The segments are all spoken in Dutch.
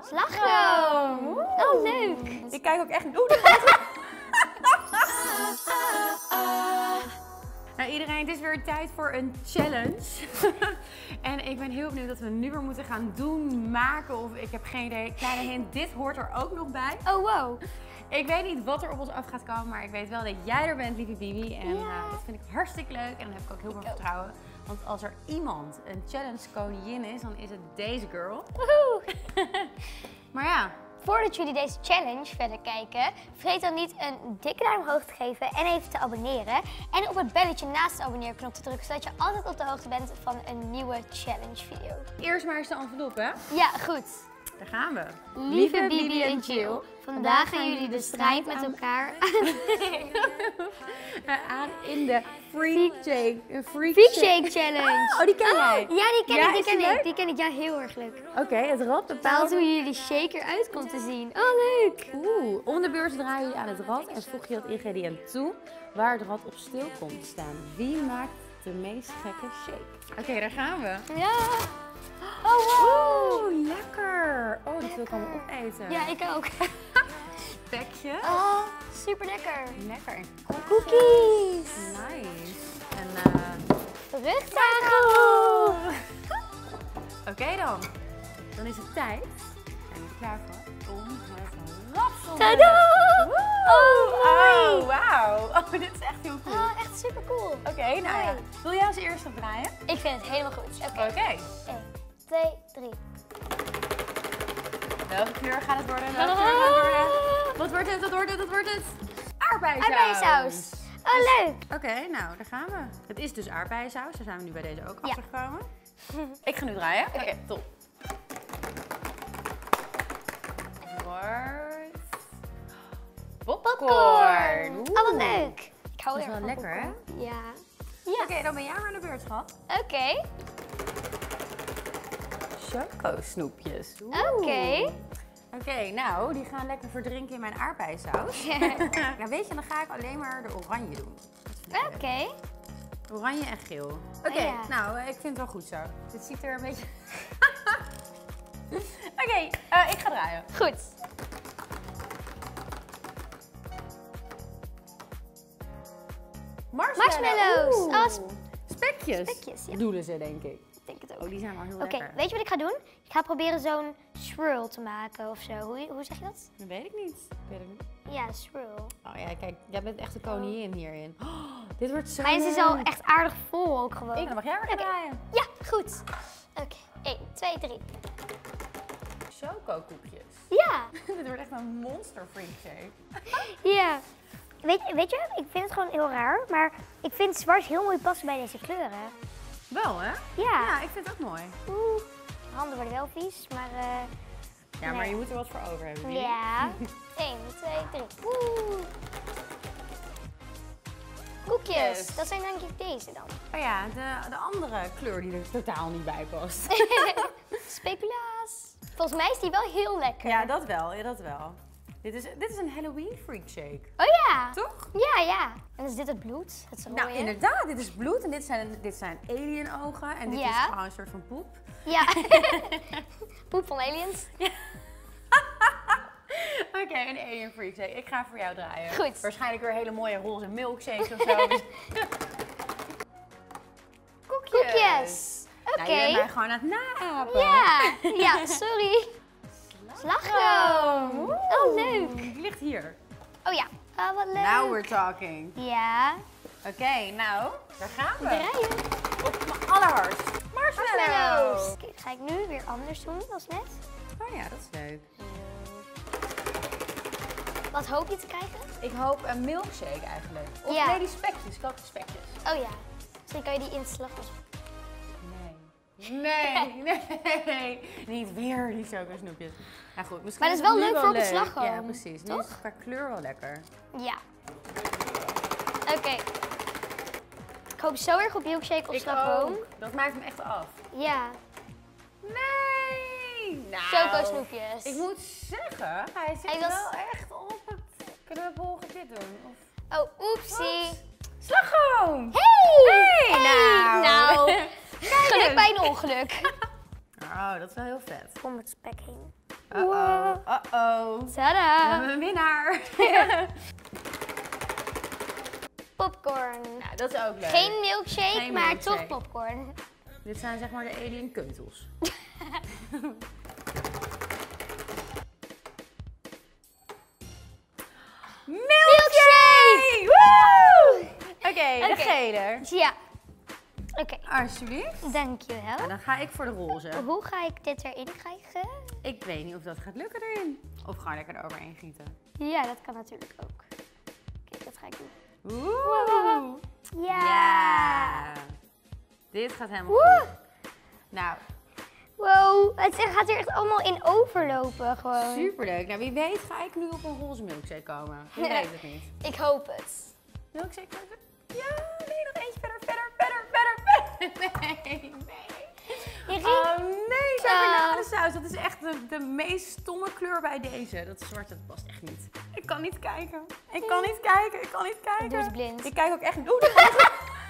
Slagroom. Oh, leuk. Ik kijk ook echt... Nou iedereen, het is weer tijd voor een challenge. En ik ben heel benieuwd wat we nu weer moeten gaan doen, maken of ik heb geen idee. Kleine hint, dit hoort er ook nog bij. Oh, wow. Ik weet niet wat er op ons af gaat komen, maar ik weet wel dat jij er bent, lieve Bibi. En dat vind ik hartstikke leuk en dan heb ik ook heel veel vertrouwen. Want als er iemand een challenge koningin is, dan is het deze girl. Woehoe. Maar ja. Voordat jullie deze challenge verder kijken, vergeet dan niet een dikke duim omhoog te geven en even te abonneren. En op het belletje naast de abonneerknop te drukken, zodat je altijd op de hoogte bent van een nieuwe challenge video. Eerst maar eens de envelop, hè? Ja, goed. Daar gaan we. Lieve Bibi en Jill, vandaag gaan jullie de strijd met elkaar aan in de Freak Shake Challenge. Oh, die ken jij? Ja, die ken ik, is die leuk? Die ken ik, ja, heel erg leuk. Oké, het rad Bepaalt bepaalt hoe jullie shake eruit komt te zien. Oh, leuk. om de beurt draaien jullie aan het rad en voeg je het ingrediënt toe waar het rad op stil komt te staan. Wie maakt de meest gekke shake? Oké, daar gaan we. Ja. Oh, wow. Oeh, lekker. Oh, dat wil ik allemaal opeten. Ja, ik ook. Spekje. Oh, super lekker. Lekker. Cookies. Nice. En Vruchtzagen. Oké dan. Dan is het tijd. En ik klaar voor om het rad. Tadaa! Oh, mooi. Oh, wauw. Oh, dit is echt heel cool. Oh, echt super cool. Oké, nou ja. Mooi. Wil jij als eerste draaien? Ik vind het helemaal goed. Oké. Oké. 1, 2, 3. Welke kleur gaat het worden? Welke kleur gaat het worden? Wat wordt het? Wat wordt het? Wat wordt het? Aardbeiensaus. Aardbeiensaus. Oh, leuk. Oké, nou, daar gaan we. Het is dus aardbeiensaus. Daar zijn we nu bij deze ook Ja. achtergekomen. Ik ga nu draaien. Oké, top. Popcorn. Oh, wat leuk. Ik hou Dat is erg wel van lekker, hè? popcorn. Ja. Oké, dan ben jij maar aan de beurt, schat. Oké. Choco-snoepjes. Oké. Oké, nou, die gaan lekker verdrinken in mijn aardbeiensaus. Nou, weet je, dan ga ik alleen maar de oranje doen. Oké. Oranje en geel. Oké, ja. nou, ik vind het wel goed zo. Dit ziet er een beetje... Oké, ik ga draaien. Goed. Marshmallows. Oeh. Oh, Spekjes. spekjes, ja. Bedoelen ze, denk ik. Ik denk het ook. Oh, die zijn wel heel Oké, lekker. weet je wat ik ga doen? Ik ga proberen zo'n swirl te maken of zo. Hoe zeg je dat? Dat weet ik niet. Ik weet het niet. Ja, swirl. Oh ja, kijk, jij bent echt de koningin hierin. Oh, dit wordt zo Mijn is al echt aardig vol ook gewoon. Dan mag jij weer Oké. draaien. Ja, goed. Oké, 1, 2, 3. Chocokoekjes. Ja, Dit wordt echt een monster freak shake. ja. Weet je, ik vind het gewoon heel raar, maar ik vind zwart heel mooi passen bij deze kleuren. Wel, hè? Ja. Ja, ik vind het ook mooi. Oeh, handen worden wel vies, maar Ja, maar nee. je moet er wat voor over hebben. Bibi. Ja. 1, 2, 3. Oeh. Koekjes, dat zijn denk ik deze dan. Oh ja, de andere kleur die er totaal niet bij past. Speculaas. Volgens mij is die wel heel lekker. Ja, dat wel. Ja, dat wel. Dit is een Halloween freak shake. Oh ja. Toch? Ja, ja. En is dit het bloed? Het rode? Nou, inderdaad. Dit is bloed en dit zijn alien ogen. En dit Ja. is gewoon een soort van poep. Ja. Poep van aliens. Oké, een alien freak shake. Ik ga voor jou draaien. Goed. Waarschijnlijk weer hele mooie roze milkshakes of zo. Koekjes. Oké. Nou, je bent mij gewoon aan het naapen. Ja. Ja, sorry. Slagroom. Oh, leuk. Die ligt hier. Oh ja. Oh, wat leuk. Now we're talking. Ja. Oké, nou, daar gaan we. Draaien. Op mijn allerhardst. Marshmallows. Oké, ga ik nu weer anders doen als net. Oh ja, dat is leuk. Wat hoop je te krijgen? Ik hoop een milkshake eigenlijk. Of Ja. nee, die spekjes. Ik hoop de spekjes. Oh ja. Misschien kan je die in het slagroom. Nee. Nee. Niet weer die chocosnoepjes. Nou goed, misschien Maar dat is wel het nu leuk voor op het leuk. slagroom, Ja, precies. Nu toch? is het qua kleur wel lekker. Ja. Oké. Ik hoop zo erg op milkshake of slagroom. ook. Dat maakt hem echt af. Ja. Nee! Nou, Chocosnoepjes. ik moet zeggen, hij zit Hij was- wel echt op het knuppelge dit doen. Of... Oh, oepsie. Slagroom! Hey! Nou. Nou. Geluk bij een ongeluk. Oh, dat is wel heel vet. Kom het spek heen. Uh-oh. Uh-oh. We Tada! hebben een winnaar. Popcorn. Nou, dat is ook leuk. Geen milkshake, Geen maar milkshake. toch popcorn. Dit zijn zeg maar de alien kuntels. Milkshake! Woe! Oké, de gele. Ja. Oké, Alsjeblieft. dankjewel. Nou, dan ga ik voor de roze. Hoe ga ik dit erin krijgen? Ik weet niet of dat gaat lukken erin. Of gewoon lekker eroverheen gieten. Ja, dat kan natuurlijk ook. Kijk, dat ga ik doen. Oeh. Ja! Ja. Dit gaat helemaal Woe! goed. Nou, Wow, het gaat er echt allemaal in overlopen gewoon. superleuk. Nou, wie weet ga ik nu op een roze milkshake komen. Je weet het niet. Ik hoop het. Milkshake, milkshake. Ja, nee, nog eentje verder. Nee. Oh nee, chocoladesaus. Dat is echt de meest stomme kleur bij deze. Dat zwart, dat past echt niet. Ik kan niet kijken. Ik kan niet kijken. Doe eens blind. Ik kijk ook echt niet. Oeh, dat gaat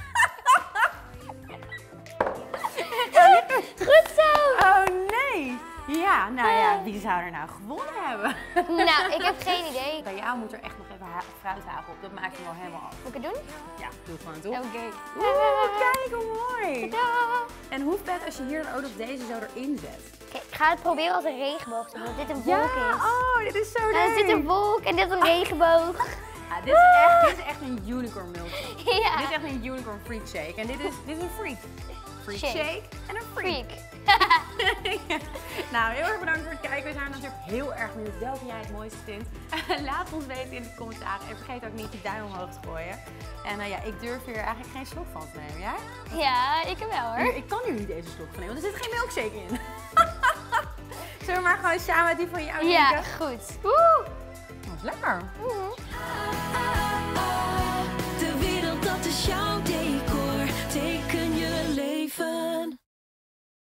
niet. Goed zo! Oh nee. Ja, nou ja, wie zou er nou gewonnen hebben? Nou, ik heb geen idee. Bij jou moet er echt nog even fruithagel op. Dat maakt hem wel helemaal af. Moet ik het doen? Ja, doe het gewoon toch? Oké. Oeh, kijk hoe mooi. Tadaa! En hoe vet als je hier dan ook nog deze zo erin zet. Oké, ik ga het proberen als een regenboog te doen, dat dit een wolk is. Oh, dit is zo leuk. Nou, is dit een wolk en dit een regenboog. Ja, dit is echt een unicorn milkshake. Ja. Dit is echt een unicorn freak shake. En dit is een freak. Freak Shake. shake en een freak. Freak. Nou, heel erg bedankt voor het kijken. We zijn natuurlijk heel erg benieuwd welke jij het mooiste vindt. Laat ons weten in de commentaren. En vergeet ook niet je duim omhoog te gooien. En ja, ik durf hier eigenlijk geen slok van te nemen. Jij? Ja, ik wel hoor. Ik kan hier niet deze slok van nemen, want er zit geen milkshake in. Zullen we maar gewoon samen die van jou drinken? Ja, goed. Woe! Dat is lekker. Mhm.